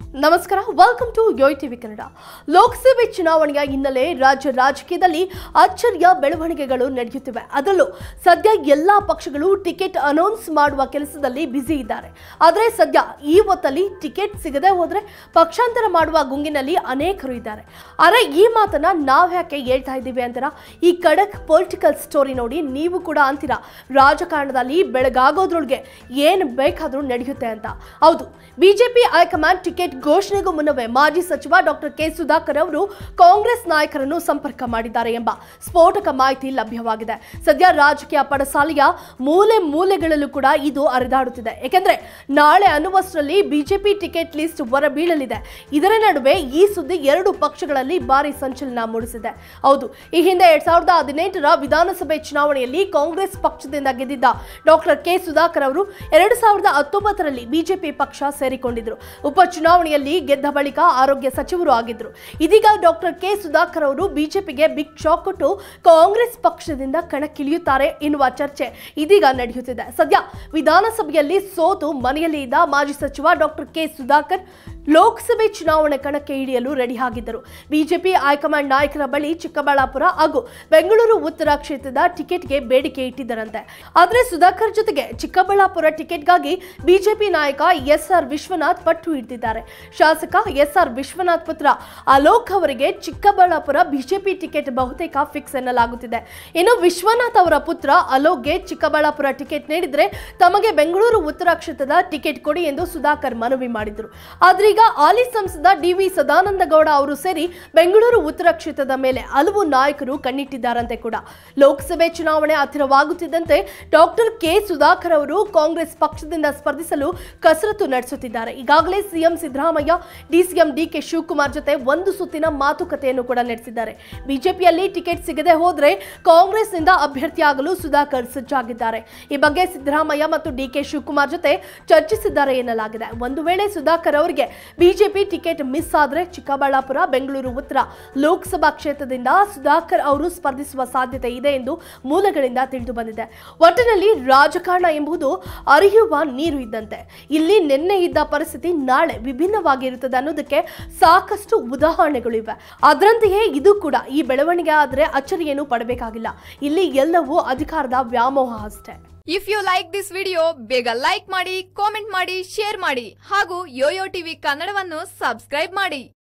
ನಮಸ್ಕಾರ, welcome to Yoyo TV Kannada. ಲೋಕಸಭೆ ಚುನಾವಣೆಯ ಹಿನ್ನೆಲೆ ರಾಜ್ಯ ರಾಜಕೀಯದಲ್ಲಿ ಅಚ್ಚರಿಯ ಬೆಳವಣಿಗೆಗಳು ನಡೆಯುತ್ತಿವೆ. ಅದರಲ್ಲೂ ಸದ್ಯ ಎಲ್ಲಾ ಪಕ್ಷಗಳು ಟಿಕೆಟ್ ಅನೌನ್ಸ್ ಮಾಡುವ ಕೆಲಸದಲ್ಲಿ ಬ್ಯುಸಿ ಇದ್ದಾರೆ. ಆದರೆ ಸದ್ಯ ಈ ಹೊತ್ತಲ್ಲಿ ಟಿಕೆಟ್ ಸಿಗದೆ ಹೋದ್ರೆ ಪಕ್ಷಾಂತರ ಮಾಡುವ ಗುಂಗಿನಲ್ಲಿ ಅನೇಕರು ಇದ್ದಾರೆ. ಆದರೆ ಈ ಮಾತನ್ನ ನಾವ್ ಯಾಕೆ ಹೇಳ್ತಾ ಇದ್ದೀವಿ ಅಂತೀರಾ? ಈ ಖಡಕ್ ಪೊಲಿಟಿಕಲ್ ಸ್ಟೋರಿ ನೋಡಿ ನೀವು ಕೂಡ ಅಂತೀರಾ, ರಾಜಕಾರಣದಲ್ಲಿ ಬೆಳಗಾಗೋದ್ರೊಳಗೆ ಏನ್ ಬೇಕಾದ್ರೂ ನಡೆಯುತ್ತೆ ಅಂತ. ಹೌದು, ಬಿಜೆಪಿ ಹೈಕಮಾಂಡ್ ಟಿಕೆಟ್ ಘೋಷಣೆಗೂ ಮುನ್ನವೇ ಮಾಜಿ ಸಚಿವ ಡಾಕ್ಟರ್ ಕೆ ಸುಧಾಕರ್ ಅವರು ಕಾಂಗ್ರೆಸ್ ನಾಯಕರನ್ನು ಸಂಪರ್ಕ ಮಾಡಿದ್ದಾರೆ ಎಂಬ ಸ್ಫೋಟಕ ಮಾಹಿತಿ ಲಭ್ಯವಾಗಿದೆ. ಸದ್ಯ ರಾಜಕೀಯ ಪಡಸಾಲೆಯ ಮೂಲೆ ಮೂಲೆಗಳಲ್ಲೂ ಕೂಡ ಇದು ಹರಿದಾಡುತ್ತಿದೆ. ಯಾಕೆಂದ್ರೆ ನಾಳೆ ಅನ್ನುವಷ್ಟರಲ್ಲಿ ಬಿಜೆಪಿ ಟಿಕೆಟ್ ಲಿಸ್ಟ್ ಹೊರಬೀಳಲಿದೆ. ಇದರ ನಡುವೆ ಈ ಸುದ್ದಿ ಎರಡು ಪಕ್ಷಗಳಲ್ಲಿ ಭಾರಿ ಸಂಚಲನ ಮೂಡಿಸಿದೆ. ಹೌದು, ಈ ಹಿಂದೆ 2018ರ ವಿಧಾನಸಭೆ ಚುನಾವಣೆಯಲ್ಲಿ ಕಾಂಗ್ರೆಸ್ ಪಕ್ಷದಿಂದ ಗೆದ್ದಿದ್ದ ಡಾಕ್ಟರ್ ಕೆ ಸುಧಾಕರ್ ಅವರು 2019ರಲ್ಲಿ ಬಿಜೆಪಿ ಪಕ್ಷ ಸೇರಿಕೊಂಡಿದ್ರು. ಉಪಚುನಾವಣೆಯಲ್ಲಿ ಗೆದ್ದ ಬಳಿಕ ಆರೋಗ್ಯ ಸಚಿವರು ಆಗಿದ್ರು. ಇದೀಗ ಡಾಕ್ಟರ್ ಕೆ ಸುಧಾಕರ್ ಅವರು ಬಿಜೆಪಿಗೆ ಬಿಗ್ ಶಾಕ್ ಕೊಟ್ಟು ಕಾಂಗ್ರೆಸ್ ಪಕ್ಷದಿಂದ ಕಣಕ್ಕಿಳಿಯುತ್ತಾರೆ ಎನ್ನುವ ಚರ್ಚೆ ಇದೀಗ ನಡೆಯುತ್ತಿದೆ. ಸದ್ಯ ವಿಧಾನಸಭೆಯಲ್ಲಿ ಸೋತು ಮನೆಯಲ್ಲಿ ಇದ್ದ ಮಾಜಿ ಸಚಿವ ಡಾಕ್ಟರ್ ಕೆ ಸುಧಾಕರ್ ಲೋಕಸಭೆ ಚುನಾವಣೆ ಕಣಕ್ಕೆ ಇಳಿಯಲು ರೆಡಿ ಆಗಿದ್ದರು. ಬಿಜೆಪಿ ಹೈಕಮಾಂಡ್ ನಾಯಕರ ಬಳಿ ಚಿಕ್ಕಬಳ್ಳಾಪುರ ಹಾಗೂ ಬೆಂಗಳೂರು ಉತ್ತರ ಕ್ಷೇತ್ರದ ಟಿಕೆಟ್ಗೆ ಬೇಡಿಕೆ ಇಟ್ಟಿದ್ದರಂತೆ. ಆದರೆ ಸುಧಾಕರ್ ಜೊತೆಗೆ ಚಿಕ್ಕಬಳ್ಳಾಪುರ ಟಿಕೆಟ್ಗಾಗಿ ಬಿಜೆಪಿ ನಾಯಕ ಎಸ್.ಆರ್. ವಿಶ್ವನಾಥ್ ಪಟ್ಟು ಹಿಡಿದಿದ್ದಾರೆ. ಶಾಸಕ ಎಸ್.ಆರ್. ವಿಶ್ವನಾಥ್ ಪುತ್ರ ಅಲೋಕ್ ಅವರಿಗೆ ಚಿಕ್ಕಬಳ್ಳಾಪುರ ಬಿಜೆಪಿ ಟಿಕೆಟ್ ಬಹುತೇಕ ಫಿಕ್ಸ್ ಎನ್ನಲಾಗುತ್ತಿದೆ. ಇನ್ನು ವಿಶ್ವನಾಥ್ ಅವರ ಪುತ್ರ ಅಲೋಕ್ಗೆ ಚಿಕ್ಕಬಳ್ಳಾಪುರ ಟಿಕೆಟ್ ನೀಡಿದ್ರೆ ತಮಗೆ ಬೆಂಗಳೂರು ಉತ್ತರ ಕ್ಷೇತ್ರದ ಟಿಕೆಟ್ ಕೊಡಿ ಎಂದು ಸುಧಾಕರ್ ಮನವಿ ಮಾಡಿದ್ರು. ಆದ್ರೆ ಈಗ ಹಾಲಿ ಸಂಸದ ಡಿ.ವಿ. ಸದಾನಂದಗೌಡ ಅವರು ಸೇರಿ ಬೆಂಗಳೂರು ಉತ್ತರ ಕ್ಷೇತ್ರದ ಮೇಲೆ ಹಲವು ನಾಯಕರು ಕಣ್ಣಿಟ್ಟಿದ್ದಾರಂತೆ ಕೂಡ. ಲೋಕಸಭೆ ಚುನಾವಣೆ ಹತ್ತಿರವಾಗುತ್ತಿದ್ದಂತೆ ಡಾಕ್ಟರ್ ಕೆ ಸುಧಾಕರ್ ಅವರು ಕಾಂಗ್ರೆಸ್ ಪಕ್ಷದಿಂದ ಸ್ಪರ್ಧಿಸಲು ಕಸರತ್ತು ನಡೆಸುತ್ತಿದ್ದಾರೆ. ಈಗಾಗಲೇ ಸಿಎಂ ಸಿದ್ದರಾಮಯ್ಯ, ಡಿಸಿಎಂ ಡಿ.ಕೆ. ಶಿವಕುಮಾರ್ ಜೊತೆ ಒಂದು ಸುತ್ತಿನ ಮಾತುಕತೆಯನ್ನು ಕೂಡ ನಡೆಸಿದ್ದಾರೆ. ಬಿಜೆಪಿಯಲ್ಲಿ ಟಿಕೆಟ್ ಸಿಗದೆ ಹೋದ್ರೆ ಕಾಂಗ್ರೆಸ್ನಿಂದ ಅಭ್ಯರ್ಥಿಯಾಗಲು ಸುಧಾಕರ್ ಸಜ್ಜಾಗಿದ್ದಾರೆ. ಈ ಬಗ್ಗೆ ಸಿದ್ದರಾಮಯ್ಯ ಮತ್ತು ಡಿ.ಕೆ. ಶಿವಕುಮಾರ್ ಜೊತೆ ಚರ್ಚಿಸಿದ್ದಾರೆ ಎನ್ನಲಾಗಿದೆ. ಒಂದು ವೇಳೆ ಸುಧಾಕರ್ ಅವರಿಗೆ ಬಿಜೆಪಿ ಟಿಕೆಟ್ ಮಿಸ್ ಆದ್ರೆ ಚಿಕ್ಕಬಳ್ಳಾಪುರ, ಬೆಂಗಳೂರು ಉತ್ತರ ಲೋಕಸಭಾ ಕ್ಷೇತ್ರದಿಂದ ಸುಧಾಕರ್ ಅವರು ಸ್ಪರ್ಧಿಸುವ ಸಾಧ್ಯತೆ ಇದೆ ಎಂದು ಮೂಲಗಳಿಂದ ತಿಳಿದು ಬಂದಿದೆ. ಒಟ್ಟಿನಲ್ಲಿ ರಾಜಕಾರಣ ಎಂಬುದು ಹರಿಯುವ ನೀರು ಇದ್ದಂತೆ. ಇಲ್ಲಿ ನಿನ್ನೆ ಇದ್ದ ಪರಿಸ್ಥಿತಿ ನಾಳೆ ವಿಭಿನ್ನವಾಗಿರುತ್ತದೆ ಅನ್ನೋದಕ್ಕೆ ಸಾಕಷ್ಟು ಉದಾಹರಣೆಗಳಿವೆ. ಅದರಂತೆಯೇ ಇದು ಕೂಡ. ಈ ಬೆಳವಣಿಗೆ ಆದ್ರೆ ಅಚ್ಚರಿಯೇನು ಪಡಬೇಕಾಗಿಲ್ಲ. ಇಲ್ಲಿ ಎಲ್ಲವೂ ಅಧಿಕಾರದ ವ್ಯಾಮೋಹ ಅಷ್ಟೇ. If you like this video, ಬೇಗ ಲೈಕ್ ಮಾಡಿ, ಕಾಮೆಂಟ್ ಮಾಡಿ, ಶೇರ್ ಮಾಡಿ ಹಾಗೂ ಯೋಯೋ ಟಿವಿ ಕನ್ನಡವನ್ನು ಸಬ್ಸ್ಕ್ರೈಬ್ ಮಾಡಿ.